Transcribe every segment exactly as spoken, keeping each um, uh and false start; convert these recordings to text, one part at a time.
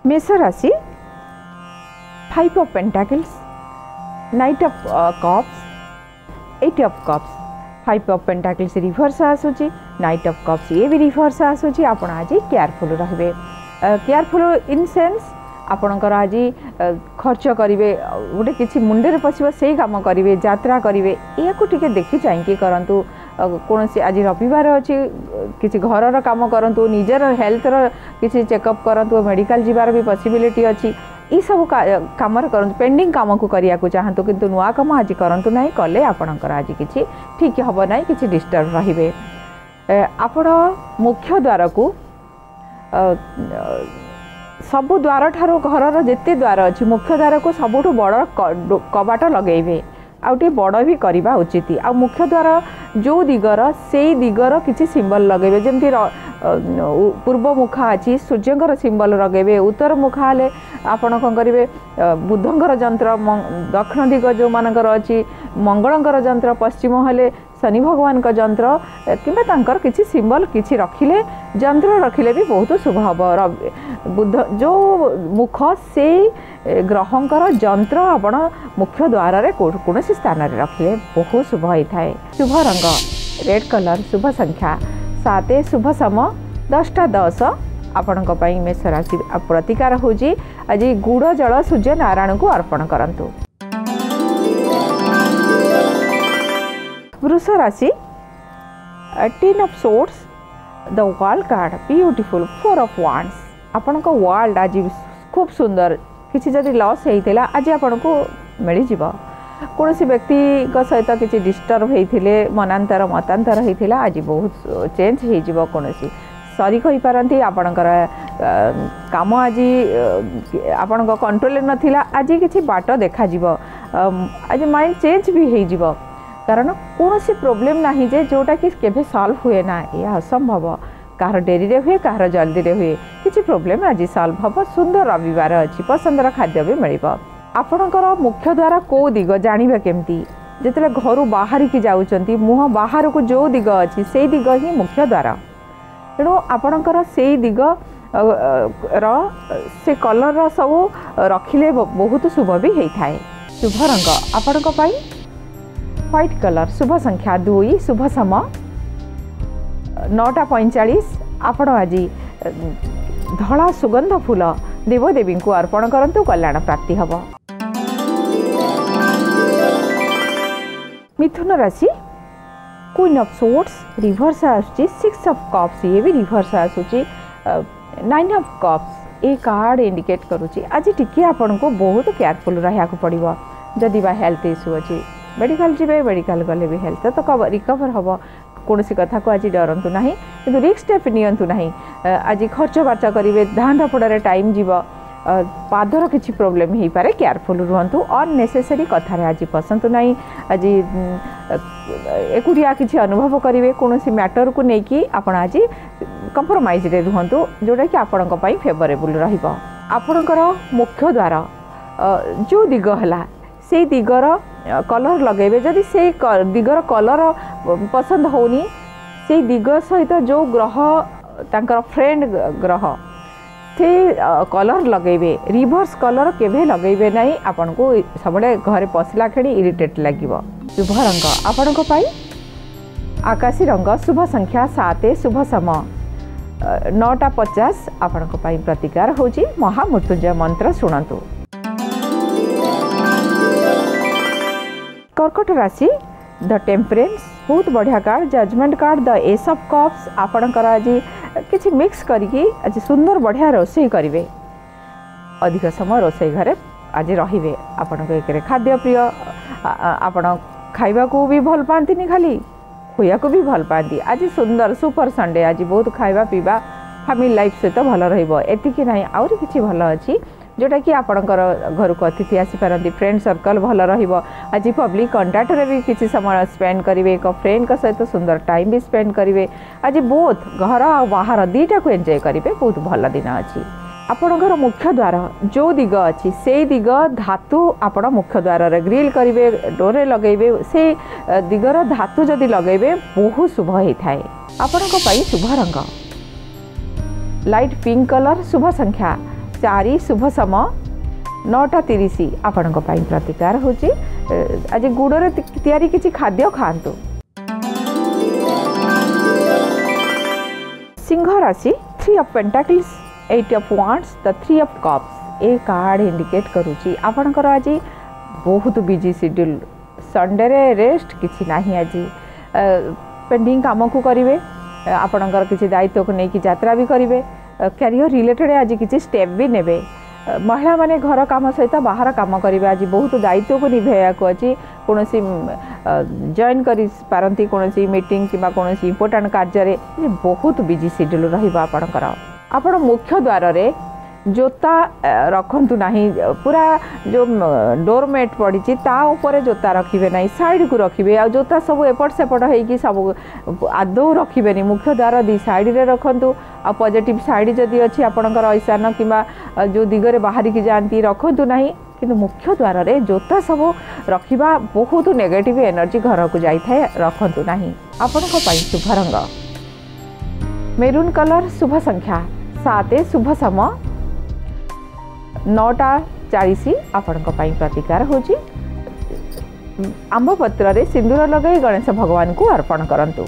मेष राशि five of pentacles, knight of cups, eight of cups. Five of pentacles reverse आसूची, knight of cups ये भी reverse आसूची। आपण आज केयरफुल रहिबे। केयरफुल इन सेंस आपणकर आज खर्च करेंगे, गोटे किसी मुंडे पशो से कम करेंगे, यात्रा करेंगे, या टे देखी चाहिए करूँ। कौन सी आज रविवार अच्छी किसी घर काम करूँ, निजर हेल्थ किसी चेकअप करूँ, मेडिकल जीवार भी पॉसिबिलिटी अच्छी। ये सब कम करूँ, पेंडिंग कम को करने को चाहतु किंतु नुआ कम आज करूँ ना, कले आपणकर आज किसी ठीक हम ना, किसी डिस्टर्ब रे। आपण मुख्य द्वार को सबु द्वार ठारो घर जिते द्वार अच्छी मुख्य द्वार को सबुठ बड़ कबाट लगेबे, आउटे बड़ भी करवा उचित। आ मुख्य द्वार जो दिगर से दिगर किसी सिंबल लगेबे, जमती पूर्व मुखा अच्छी सूर्यंकर सिंबल लगेबे, उत्तर मुखा हेले आपण कौन करेंगे बुधंकर जंत्र, दक्षिण दिग जो मानकर अच्छी मंगलंकर जंत्र, पश्चिम हेले शनि भगवान का जंत्र कि किसी सिंबल किसी रखिले, जंत्र रखिले भी बहुत शुभ हम। बुध जो मुख से ग्रहंकर जंत्र आपण मुख्य द्वार रे कौन स्थान रे रखिले बहुत शुभ होता है। शुभ रंग रेड कलर, शुभ संख्या सात, शुभ समय दसटा दस। आपण मेष राशि प्रतिकार होजी आज गुड़ जल सूर्य नारायण को अर्पण करंतु। वृष राशि ten of swords, the world card beautiful, four of wands. आपण को वर्ल्ड आज खूब सुंदर, किसी जदि लॉस होता आज आपन को मिल जाव। कौन व्यक्ति सहित किसी डिस्टर्ब होते मनांतर मतांतर होता आज बहुत चेंज हो कौन सरी कही पारती। आपणकर काम आज आपण कंट्रोल नथिला, आज किसी बाट देखा आज माइंड चेंज भी हो, कारण कौन सी प्रोब्लेम ना जे जोटा कि केभे सॉल्व हुए ना, यह असंभव। कहार डेरी रे हुए, कहार जल्दी रे हुए, किसी प्रोब्लेम आज सॉल्व हम। सुंदर रविवार अच्छी, पसंदर खाद्य भी मिल। आपणकर मुख्य द्वारा कौ दिग जानवे केमती, जिते घर बाहर की जाऊँच मुह बाहर को जो दिग अच्छी से दिग ही मुख्य द्वार। तेणु आपणकर से दिग र से कलर सब रखिले बहुत शुभ भी होता है। शुभ रंग आपण व्हाइट कलर, शुभ संख्या दुई, शुभ समय नौटा पैंचाश। आपण आज धला सुगंध फूल देवदेवी को अर्पण करंतु, कल्याण प्राप्ति हम। मिथुन राशि क्वीन ऑफ सोर्ड्स रिवर्स आसुची, सिक्स ऑफ कप्स ये भी रिवर्स आसुची, नाइन ऑफ कप्स। ये कार्ड इंडिकेट करुची आज टिके आपन को बहुत केयरफुल रहा पड़ो। जदि बा हेल्थ इश्यू अच्छी मेडिकल जीवे, मेडिकल गले भी हेल्थ तो कवर रिकवर हम। कौन सी कथा को आज डरतु ना, कि रिस्क स्टेप नियंतु नहीं। आज खर्च बार्च करेंगे, धान धपड़े टाइम जीव, पादर किसी प्रोब्लेम हो पारे, केयरफुल रुहतु। अननेसेसरी कथार आज पसंद ना। आज एकुटिया किसी अनुभव करेंगे, कौन सी मैटर को लेकिन आप आज कंप्रोमाइज रे रुहतु, जोटा कि आपण फेवरेबल रहिबो। आपणकर मुख्य द्वार जो दिग है से दिगर कलर लगेबे, जदि से दिगर कलर पसंद होनी, से दिग सहित जो ग्रह तांकर फ्रेंड ग्रह से कलर लगेबे। रिवर्स कलर केभे लगेबे नहीं, आपन को सबडे घर पसला खेणी इरिटेट लागिबो। शुभ रंग आपन को पाई आकाशी रंग, शुभ संख्या सात, शुभ समय नौटा पचास। आपन को पाई प्रतिकार होची महामृत्युंजय मंत्र शुणंतु। कर्कट राशि द टेम्परेंस, बहुत बढ़िया card, judgement card, the ace of cups. आपणकर आज किसी मिक्स करके आज सुंदर बढ़िया रोषे करेंगे, अधिक समय रोषे घरे आज रे। आपण एक खाद्य प्रिय, आपण खाइबा को भी भल पाती, खाली खुआ को भी भल पाती। आज सुंदर सुपर संडे, आज बहुत खाइबा पीवा फैमिली लाइफ सहित भल रही ना। आउरी किसी भल अच्छी जोटा कि आपणकर घर को अतिथि आसीपारती, फ्रेंड सर्कल भल रहिबो। आज पब्लिक कंटाक्ट रे भी किसी समय स्पेंड करेंगे, एक फ्रेंड का सहित सुंदर टाइम भी स्पेंड करेंगे। आज बोथ घर आ बाहर दीटा को एंजॉय करेंगे, बहुत भल दिन अच्छी। आपणकर मुख्य द्वार जो दिग अच्छी से दिग धातु आपण मुख्य द्वार रे ग्रिल करेंगे, डोरे लगेबे, से दिगर धातु जदि लगेबे बहुत शुभ होता है। आपण शुभ रंग लाइट पिंक कलर, शुभ संख्या चारि शुभ समय नौटा तीस आपण प्रतिकार होची आज गुड़े तैयारी किसी खाद्य खातु। सिंह राशि three of pentacles eight of wands the three of cups ए कार्ड इंडिकेट करुची आपणकर आज बहुत बिजी शेड्यूल संडे रे रेस्ट किसी नाही आज पेंडिंग काम को करेंगे आपणकर किसी दायित्व को लेकिन यात्रा भी करेंगे कैरियर रिलेटेड आज किसी स्टेप भी नेबे महिला माने घर काम सहित बाहर काम करेंगे आज बहुत दायित्व को निभेया को अच्छी कौन जॉइन करी पारती कौन मीटिंग कि कौन इंपोर्टाट कार्य बहुत बिजी शेड्यूल रहा आपण मुख्य द्वार रे जोता रखंतु नहीं पूरा जो डोरमेट पड़ी ताऊपर जोता रखिए ना साइड को रखिए आ जोता सब एपट सेपट होगी सब आदौ रखिए मुख्य द्वार दी साइड रे रखंतु आ पॉजिटिव साइड जदि अच्छी आपणकर ईशान कि जो दिगरे बाहर की जाती रखंतु नहीं किंतु मुख्य द्वार रे जोता सब रखिबा बहुत नेगेटिव एनर्जी घर को जाई थाए रखंतु नहीं। आपणक पई शुभ रंग मेरून कलर शुभ संख्या सात शुभ समय नौटा चालीस आपण प्रतिकार होची आंब पत्र रे सिंदूर लगाई गणेश भगवान को अर्पण करंतु।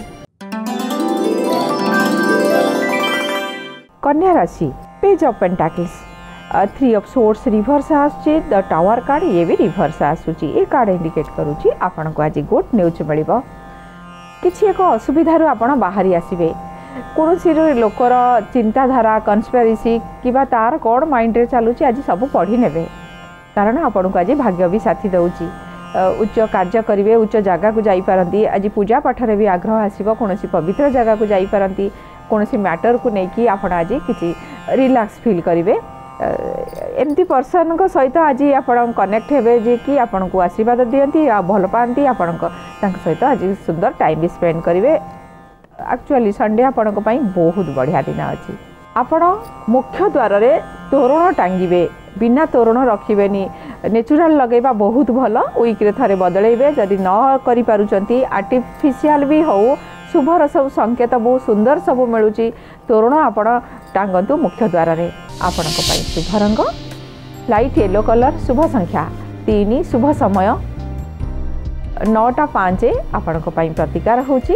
कन्या राशि page of pentacles three of swords reverse आसुची द टावर कार्ड ये भी रिवर्स आसुची ए कार्ड इंडिकेट करूची आपण को आज गुड न्यूज मिलिबो किछि एक असुविधा रो आपण बाहरी आसीबे कौन लोकर चिंताधारा कन्स्पिरेसी कि तार कौन माइंड रे चलुची आज सब पढ़ी नेबे कारण आपण को आज भाग्य भी साथी दउची उच्च कार्य करेंगे उच्च जगह को जाई पारंती आज पूजा पाठ रे भी आग्रह आसीबो कौन पवित्र जगह को जाई पारंती कौन मैटर को लेकिन आपण आज किसी रिलैक्स फील करेंगे एमती पर्सन को सहित आज आप कनेक्ट हेबे जे कि आपण को आशीर्वाद दियंती आ भल पाती आपण सहित आज सुंदर टाइम भी स्पेंड करेंगे एक्चुअली संडे आपण बहुत बढ़िया दिन अच्छी आपण मुख्य द्वार रे तोरण टांगिबे बिना तोरण रखिबेनी नेचुरल लगेबा बहुत भल वीक्रे थे बदलेबे जदि न करि पारुचंती आर्टिफिशियल भी हो शुभर सब संकेत बहुत सुंदर सब मिलूची तोरण आपण टांगंतु मुख्य द्वार रे आपण शुभ रंग लाइट येलो कलर शुभ संख्या तीन शुभ समय नौटा पाँच आपण प्रतिकार होची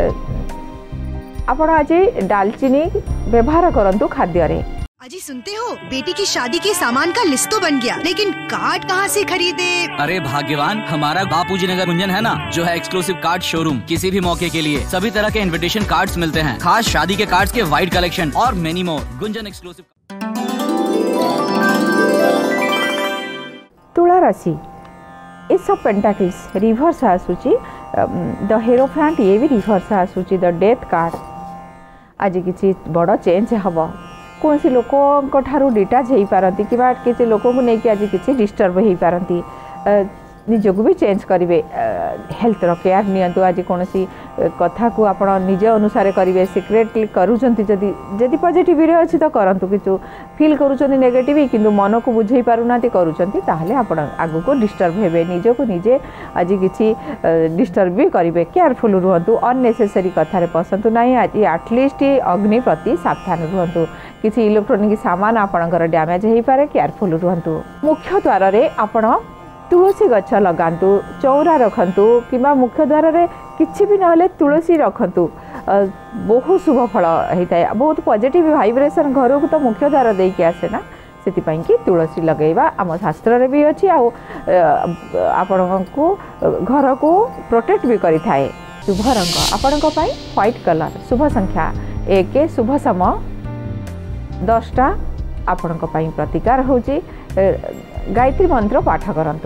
आपण आज दालचीनी व्यवहार करंतु खाद्य रे। अजी सुनते हो बेटी की शादी के सामान का लिस्ट तो बन गया लेकिन कार्ड कहाँ से खरीदे? अरे भाग्यवान हमारा बापूजी नगर गुंजन है ना जो है एक्सक्लूसिव कार्ड शोरूम किसी भी मौके के लिए सभी तरह के इनविटेशन कार्ड्स मिलते हैं खास शादी के कार्ड्स के वाइड कलेक्शन और मेनी मोर गुंजन एक्सक्लूसिव। तुला राशि एस ऑफ पेंटाकल्स रिवर्स आसूची द हेरोफ्रांट ये भी रिवर्स आसूची द डेथ कार्ड आज किसी बड़ चेंज हम कौन सी लोक डिटाच हो पारती कि किसी लोक को लेकिन आज किसी डिस्टर्ब हो पारती निजक भी चेंज करेंगे हेल्थ रो केयर नियंतु आज कौन सी कथा को आप निज अनुसार करेंगे सिक्रेटली करूँगी जदि जदि पॉजिटिव रे अच्छी तो करंतु किछु फील करूँ नेगेटिव किंतु मन को बुझे पारुना करूँगी ताहले आपण आगु को डिस्टर्ब हेबे निजको निजे आज किसी डिस्टर्ब भी करेंगे केयरफुल रुहतु अननेसेसरी कथार पसंद ना आज एटलिस्ट अग्नि प्रति सावधान रुहतु किसी इलेक्ट्रोनिक सामान आपणकर डैमेज हो पारे केयरफुल रुहतु। मुख्य द्वार रे आपण तुलसी गछ लगातु चौरा रखंतु किंबा मुख्य द्वार रे किछि भी नहले तुलसी रखंतु बहुत शुभ फल होता है बहुत पॉजिटिव वाइब्रेशन घर को तो मुख्य द्वार दे के आसे ना से कि तुलसी लगेबा आम शास्त्र रे भी अच्छी आपण को घर को प्रोटेक्ट भी करि थाए। शुभ रंग आपण व्हाइट कलर शुभ संख्या एक शुभ समय दसटा आपण प्रतिकार होची गायत्री मंत्र पाठ करंतु।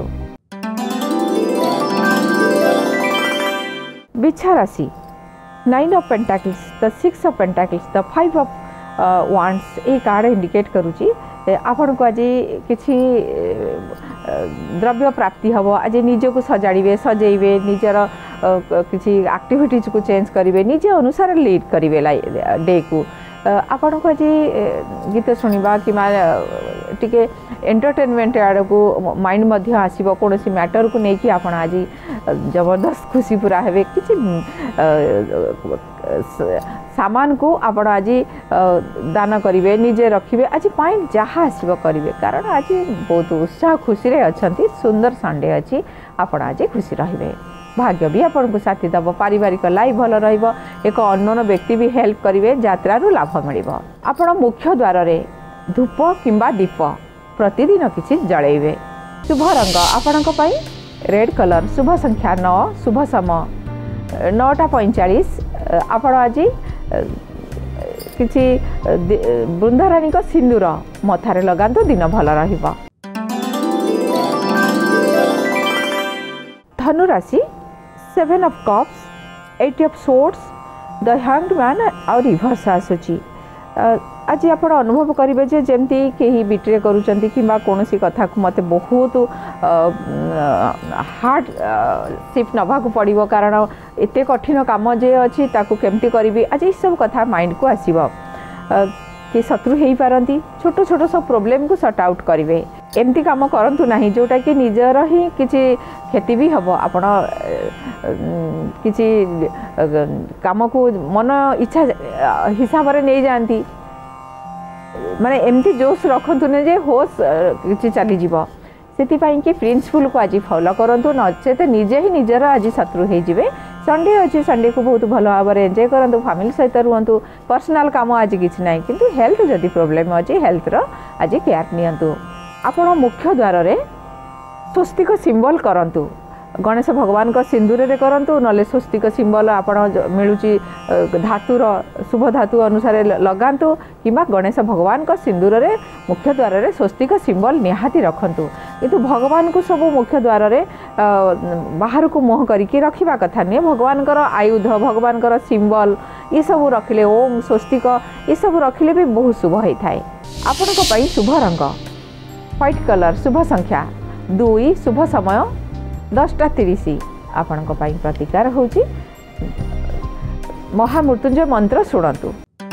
बिछा राशि nine of pentacles the six of pentacles the five of wands ए कार्ड इंडिकेट करूची आपण को आज किसी द्रव्य प्राप्ति हम आज निज को सजाड़े सजेबे निजर किसी एक्टिविटीज को चेंज करेंगे निजे अनुसार लीड करेंगे डे को आपण को आज गीत शुणा कि टिके एंटरटेनमेंट आड़ को माइंड मध्य आसो कौन सी मैटर को लेकिन आप आज जबरदस्त खुशी पूरा हे कि सामान को आपण आज दान करेंगे निजे रखिए आज माइंड जहाँ आसो करेंगे कारण आज बहुत उत्साह खुशी रे अच्छी सुंदर संडे अच्छी आपण आज खुशी रहिबे भाग्य भी आपन को साथी दब पारिवारिक लाइफ भल रहिबो एक अननोन व्यक्ति भी हेल्प करेंगे यात्रारू लाभ मिलिबो आपण मुख्य द्वार रे धूप किंबा दीप प्रतिदिन किछि जळेबे शुभ रंग आपण को पई रेड कलर शुभ संख्या नौ शुभ समय नौटा पैंचाश आपण आज किछि बृंदारानी को सिंदूर मथारे लगांतु दिन भल रहिबो धनु राशि seven of cups eight of swords the hanged man और रिवर्स आसुची आज आप अनुभव करेंगे जे जमती कहीं बिट्रे करुँच कि कौन सी कथा को मत बहुत हार्ड सिफ्ट नवाक पड़ो कारण एत कठिन काम जे अच्छी केमती करी आज ये सब कथा माइंड को आसब कि शत्रु हो पारती छोट छोट सब प्रोब्लेम को सॉर्ट आउट करेंगे एमती काम करंतु नहीं जोटा कि निजर ही किसी क्षति भी हम आपण किसी काम को मन इच्छा हिसाब से नहीं जाती माने एमती जोश रखतु ने जे होश किसी चलीज से कि प्रिंसिपल को आज फॉलो करूँ नचेत निजे ही निजर आज शत्रु हो संडे अच्छी संडे को बहुत भल भाव में एंजॉय करूँ फैमिली सहित रुहतु पर्सनल काम आज किसी ना कि हेल्थ जदि प्रोब्लेम अच्छी हेल्थ रो आज केयर नियंतु आपण मुख्य द्वार रे स्वस्तिक सिंबल करंतु गणेश भगवान को सिंदूर रे करंतु नले स्वस्तिक सिंबल आपण मिलुची धातुर शुभ धातु अनुसार लगांतु किंबा गणेश भगवान को सिंदूर रे मुख्य द्वार रे स्वस्तिक सिंबल निहाती रखंतु किंतु भगवान को सब मुख्य द्वार रे बाहर को मुह करके रखिबा कथा नहीं भगवान कर आयुध भगवान कर सिंबल ये सब रखिले ओम स्वस्तिक ये सब रखिले भी बहुत शुभ होता है आपण को पई शुभ रंग व्हाइट कलर शुभ संख्या दुई शुभ समय दसटा तीस आपण को पई प्रतिकार होची महामृत्युंजय मंत्र शुणतु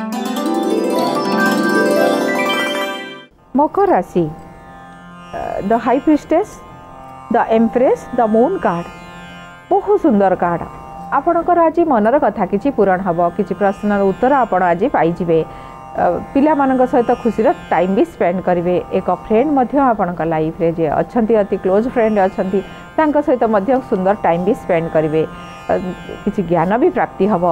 मकर राशि the high priestess the empress the moon card बहुत सुंदर कार्ड आपणकर आज मनर कथा किछि पूरण हबो किछि प्रश्नर उत्तर आपण आज पाइजिबे पिला मानक सहित खुशी टाइम भी स्पेंड करेंगे एक फ्रेंड मध्य आपण लाइफ रे जे अच्छंती अति क्लोज फ्रेंड अच्छंती तांका सहित मध्य सुंदर टाइम भी स्पेंड करेंगे किसी ज्ञान भी प्राप्ति हम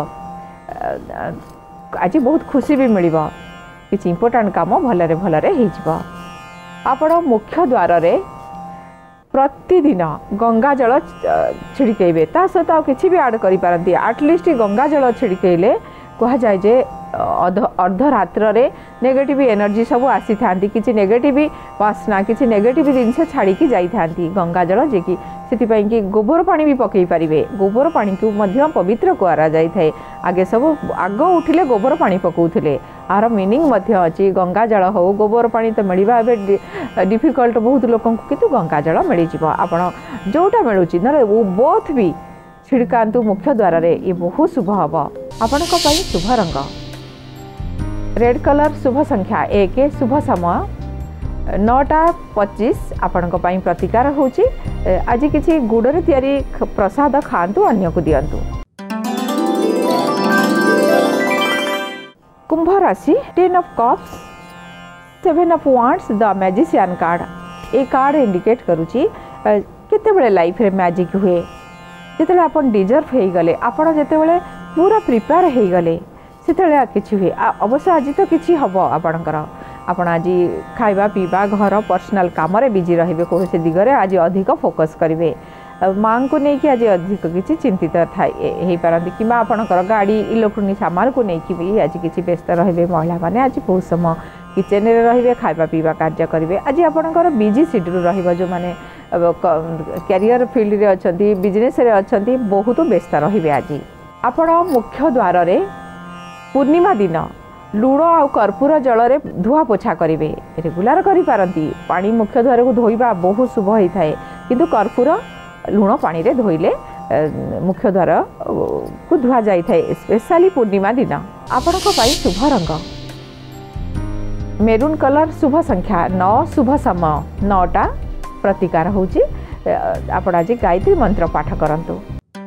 आज बहुत खुशी भी मिलिबो किसी इंपोर्टेंट काम भलरे भलरे हो आपण मुख्य द्वार रे प्रतिदिन गंगा जल छिड़केबे ता सहित आ किछि भी ऐड करि पारंती एटलिस्ट गंगा जल छिड़केले कह जाए जे अर्धरात्र रे नेगेटिव एनर्जी सब आसी थांती किछि नेगेटिव वासना किछि नेगेटिव जिनस छाड़ी की जाई थांती गंगा जल जे कि सेति कि गोबर पानी भी पकई पारिबे गोबर पानी को मध्य पवित्र करा जाई थाए आगे सब आग उठिले गोबर पानी पकाउथिले आर मीनिंग मध्य अछि गंगा जल हो गोबर पानी तो मिलवा डिफिकल्ट बहुत लोक किंतु गंगा जल मिल जिवो आपण जोटा मिलुची न वो बोथ भी छिड़कांतु मुख्य द्वार रे ये बहुत शुभ हम आपण को पई शुभ रंग रेड कलर शुभ संख्या एक शुभ समय नौटा पच्चीस आपण को पई प्रतिकार होची आज किछि गुड़रे तैयारी प्रसाद खांतु अन्य को दियंतु कुंभ राशि ten of cups seven of wands the magician card ए कार्ड इंडिकेट करूची केते बेले लाइफ रे मैजिक हुए जिते आप डिजर्व हो गले आपड़ जिते पूरा प्रिपेयर हो गले से किसी हुए अवश्य आज तो किसी हम आपणकर आपण आज खाइबा पीवा घर पर्सनल काम रे बिजी रहिबे कौन से दिगरे आज अधिक फोकस करेंगे माँ को लेकिन आज अधिक किसी चिंतित थाई पारती कि आपणकर गाड़ी इलेक्ट्रोनिक सामान को लेकिन भी आज किसी व्यस्त रहिबे महिला माने आज बहुत समय किचेन रे रहिबे खाइबा पीवा कार्य करेंगे आज आपणकर बिजी शेड्यूल रहिबो जो माने कैरियर फील्ड रे अच्छी बिजनेस रे अच्छी बहुत व्यस्त रहिबे आज आपण मुख्य द्वार रे पूर्णिमा दिन लुण आ कर्पूर जल रे धुआ पोछा करेंगे रेगुलार करि पारंती पानी मुख्य द्वार को धोइबा बहुत शुभ होता है किंतु कर्पूर लुण पानी रे धोइले मुख्य द्वार को धुआ जाई थाए स्पेशली पूर्णिमा दिन आपण को पाई शुभ रंग मेरून कलर शुभ संख्या नौ शुभ समय नौटा प्रतिकार होची आपण आज गायत्री मंत्र पाठ करंतु।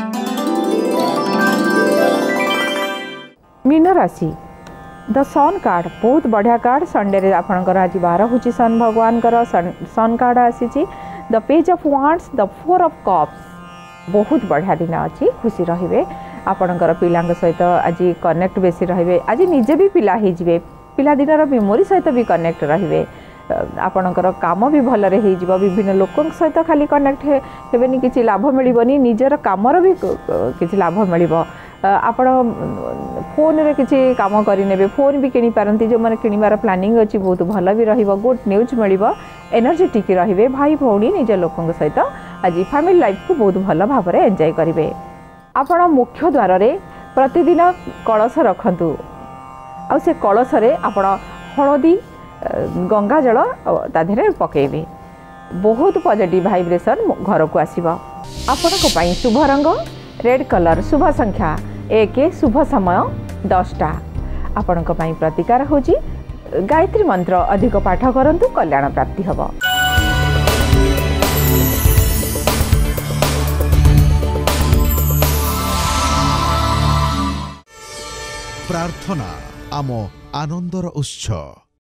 मीन राशि द सन कार्ड बहुत बढ़िया कार्ड संडे रे आपणकर आज बार होची सन भगवान कर सन कार्ड आसी the page of wands the four of cups बहुत बढ़िया दिन अच्छी खुशी रहिबे आपणकर पिलांग सहित आज कनेक्ट बेसी रहिबे आज निजे भी पिला हे जिवे पिला दिनर मेमोरी सहित भी कनेक्ट रहिबे आपणकर काम भी भलरे हे जिवो विभिन्न लोकन सहित खाली कनेक्ट हेबेनी किछि लाभ मिलिबनी निजर कामर भी किछि लाभ मिलिबो आपण फोन रे किछि काम करि नेबे फोन भी किनि पारंती जो माने किनिबार प्लानिंग अछि बहुत भल भी रहिबो गुड न्यूज मिलिबो एनर्जेटिक रहिबे भाई भौणी निज लोकन सहित आज फैमिली लाइफ को बहुत भल भाव रे एन्जॉय करिवे। आपण मुख्य द्वार रे प्रतिदिन कलश रखंतु आ से कलश रे आपण हळदी गंगा जल ता देहरे पकेबे बहुत पॉजिटिव वाइब्रेशन घर को आसीबो। आपनको पई शुभ रंग रेड कलर शुभ संख्या एक शुभ समय दसटा आपनको पई प्रतिकार होची गायत्री मंत्र अधिक पाठ करंतु कल्याण प्राप्ति हबो। प्रार्थना आम आनंदर उत्सव।